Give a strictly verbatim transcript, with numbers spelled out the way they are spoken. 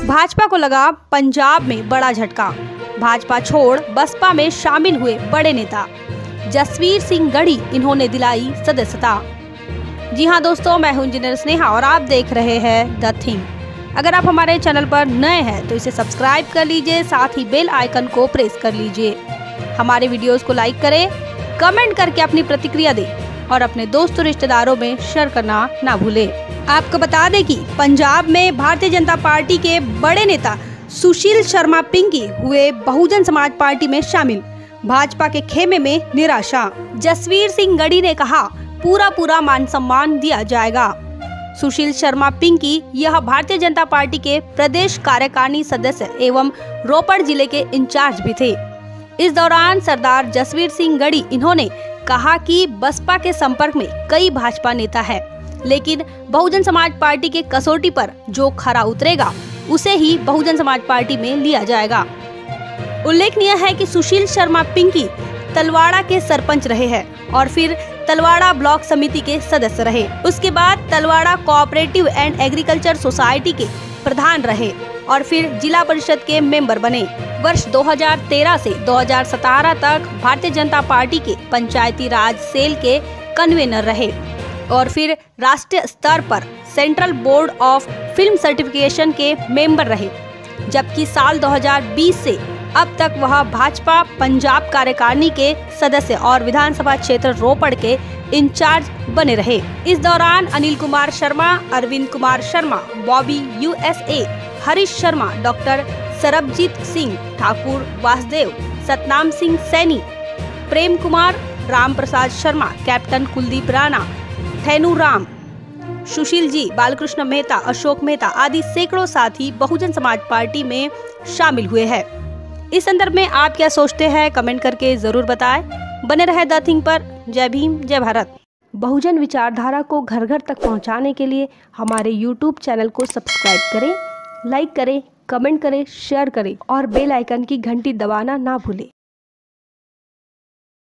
भाजपा को लगा पंजाब में बड़ा झटका। भाजपा छोड़ बसपा में शामिल हुए बड़े नेता जसवीर सिंह गढ़ी, इन्होंने दिलाई सदस्यता। जी हां दोस्तों, मैं हूं इंजीनियर स्नेहा और आप देख रहे हैं द थिंग। अगर आप हमारे चैनल पर नए हैं तो इसे सब्सक्राइब कर लीजिए, साथ ही बेल आइकन को प्रेस कर लीजिए। हमारे वीडियोस को लाइक करें, कमेंट करके अपनी प्रतिक्रिया दें और अपने दोस्तों रिश्तेदारों में शेयर करना ना भूलें। आपको बता दें कि पंजाब में भारतीय जनता पार्टी के बड़े नेता सुशील शर्मा पिंकी हुए बहुजन समाज पार्टी में शामिल। भाजपा के खेमे में निराशा। जसवीर सिंह गढ़ी ने कहा, पूरा पूरा मान सम्मान दिया जाएगा। सुशील शर्मा पिंकी यह भारतीय जनता पार्टी के प्रदेश कार्यकारिणी सदस्य एवं रोपड़ जिले के इंचार्ज भी थे। इस दौरान सरदार जसवीर सिंह गढ़ी, इन्होंने कहा कि बसपा के संपर्क में कई भाजपा नेता है, लेकिन बहुजन समाज पार्टी के कसौटी पर जो खरा उतरेगा उसे ही बहुजन समाज पार्टी में लिया जाएगा। उल्लेखनीय है कि सुशील शर्मा पिंकी तलवाड़ा के सरपंच रहे हैं और फिर तलवाड़ा ब्लॉक समिति के सदस्य रहे। उसके बाद Talwara cooperative and agriculture society के प्रधान रहे और फिर जिला परिषद के मेंबर बने। वर्ष दो हज़ार तेरह से दो हज़ार सत्रह तक भारतीय जनता पार्टी के पंचायती राज सेल के कन्वेनर रहे और फिर राष्ट्रीय स्तर पर central board of film certification के मेंबर रहे, जबकि साल दो हज़ार बीस से अब तक वह भाजपा पंजाब कार्यकारिणी के सदस्य और विधानसभा क्षेत्र रोपड़ के इंचार्ज बने रहे। इस दौरान Anil Kumar Sharma, Arvind Kumar Sharma, Bobby USA, Harish Sharma, doctor Sarabjit Singh Thakur, Vasudev, Satnam Singh Saini, Prem Kumar, Ram Prasad Sharma, captain Kuldeep Rana, Thainu Ram, Sushil ji, Balkrishna Mehta, Ashok Mehta आदि सैकड़ों साथी बहुजन समाज पार्टी में शामिल हुए हैं। इस संदर्भ में आप क्या सोचते हैं, कमेंट करके जरूर बताएं। बने रहे द थिंग पर। जय भीम, जय भारत। बहुजन विचारधारा को घर घर तक पहुंचाने के लिए हमारे यूट्यूब चैनल को सब्सक्राइब करें, लाइक करें, कमेंट करें, शेयर करें और बेल आइकन की घंटी दबाना ना भूलें।